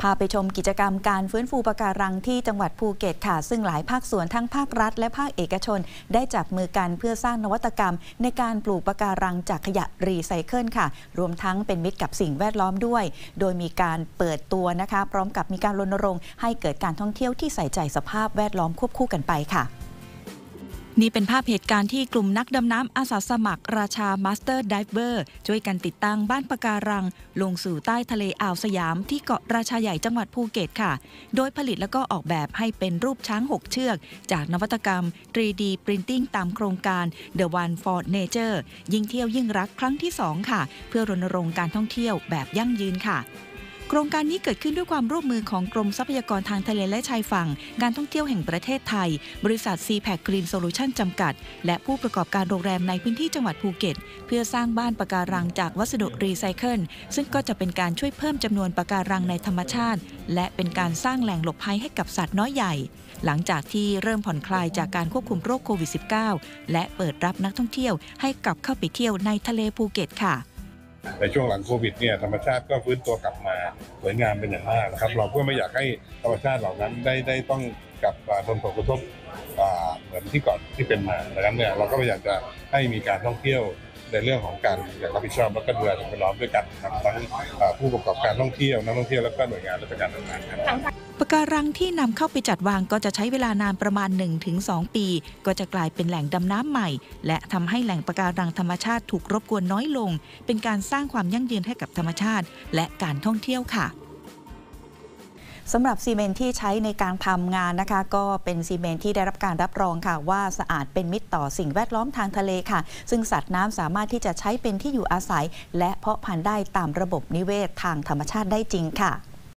พาไปชมกิจกรรมการฟื้นฟูปะการังที่จังหวัดภูเก็ตค่ะซึ่งหลายภาคส่วนทั้งภาครัฐและภาคเอกชนได้จับมือกันเพื่อสร้างนวัตกรรมในการปลูกปะการังจากขยะรีไซเคิลค่ะรวมทั้งเป็นมิตรกับสิ่งแวดล้อมด้วยโดยมีการเปิดตัวนะคะพร้อมกับมีการรณรงค์ให้เกิดการท่องเที่ยวที่ใส่ใจสภาพแวดล้อมควบคู่กันไปค่ะนี่เป็นภาพเหตุการณ์ที่กลุ่มนักดำน้ำอาสาสมัครราชามาสเตอร์ไดเวอร์ช่วยกันติดตั้งบ้านปะการังลงสู่ใต้ทะเลอ่าวสยามที่เกาะราชาใหญ่จังหวัดภูเก็ตค่ะโดยผลิตแล้วก็ออกแบบให้เป็นรูปช้าง6เชือกจากนวัตกรรม 3D Printing ตามโครงการ The One for Nature ยิ่งเที่ยวยิ่งรักครั้งที่2ค่ะเพื่อรณรงค์การท่องเที่ยวแบบยั่งยืนค่ะโครงการนี้เกิดขึ้นด้วยความร่วมมือของกรมทรัพยากรทางทะเลและชายฝั่งการท่องเที่ยวแห่งประเทศไทยบริษัท CPAC Green Solution จำกัดและผู้ประกอบการโรงแรมในพื้นที่จังหวัดภูเก็ตเพื่อสร้างบ้านปะการังจากวัสดุรีไซเคิลซึ่งก็จะเป็นการช่วยเพิ่มจำนวนปะการังในธรรมชาติและเป็นการสร้างแหล่งหลบภัยให้กับสัตว์น้อยใหญ่หลังจากที่เริ่มผ่อนคลายจากการควบคุมโรคโควิด -19 และเปิดรับนักท่องเที่ยวให้กลับเข้าไปเที่ยวในทะเลภูเก็ตค่ะในช่วงหลังโควิดเนี่ยธรรมชาติก็ฟื้นตัวกลับมาสวยงามเป็นอย่างมากนะครับเราก็ไม่อยากให้ธรรมชาติเหล่านั้นได้ต้องกลับมาโดนผลกระทบเหมือนที่ก่อนที่เป็นมาดังนั้นเนี่ยเราก็พยายามจะให้มีการท่องเที่ยวในเรื่องของการอย่างรับผิดชอบและก็ดูแลสิ่งแวดล้อมด้วยกันทั้งผู้ประกอบการท่องเที่ยวนักท่องเที่ยวและก็หน่วยงานราชการต่างๆปะการังที่นำเข้าไปจัดวางก็จะใช้เวลานานประมาณ 1-2 ปีก็จะกลายเป็นแหล่งดำน้ำใหม่และทำให้แหล่งปะการังธรรมชาติถูกรบกวนน้อยลงเป็นการสร้างความยั่งยืนให้กับธรรมชาติและการท่องเที่ยวค่ะสำหรับซีเมนต์ที่ใช้ในการทำงานนะคะก็เป็นซีเมนต์ที่ได้รับการรับรองค่ะว่าสะอาดเป็นมิตรต่อสิ่งแวดล้อมทางทะเลค่ะซึ่งสัตว์น้ำสามารถที่จะใช้เป็นที่อยู่อาศัยและเพาะพันธุ์ได้ตามระบบนิเวศทางธรรมชาติได้จริงค่ะ